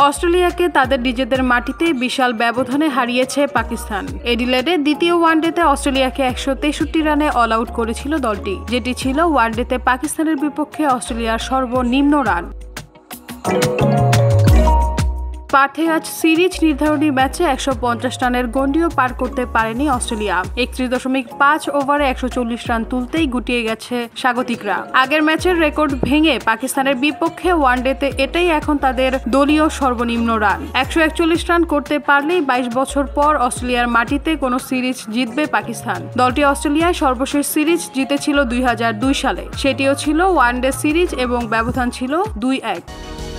অস্ট্রেলিয়াকে তাদের নিজেদের মাটিতে বিশাল ব্যবধানে হারিয়েছে পাকিস্তান। এডিলেডে দ্বিতীয় ওয়ানডেতে অস্ট্রেলিয়াকে 163 রানে অল আউট করেছিল দলটি, যেটি ছিল ওয়ানডেতে পাকিস্তানের বিপক্ষে অস্ট্রেলিয়ার সর্বনিম্ন রান। পার্থে আজ সিরিজ নির্ধারণী ম্যাচে 150 রানের গন্ডিও পার করতে পারেনি অস্ট্রেলিয়া। 31.5 ওভারে 140 রান তুলতেই গুটিয়ে গেছে স্বাগতিকরা। আগের ম্যাচের রেকর্ড ভেঙে পাকিস্তানের বিপক্ষে ওয়ানডেতে এটাই এখন তাদের দলীয় সর্বনিম্ন রান। 141 রান করতে পারলেই 22 বছর পর অস্ট্রেলিয়ার মাটিতে কোনো সিরিজ জিতবে পাকিস্তান। দলটি অস্ট্রেলিয়ায় সর্বশেষ সিরিজ জিতেছিল 2002 সালে। সেটিও ছিল ওয়ানডে সিরিজ এবং ব্যবধান ছিল 2-1।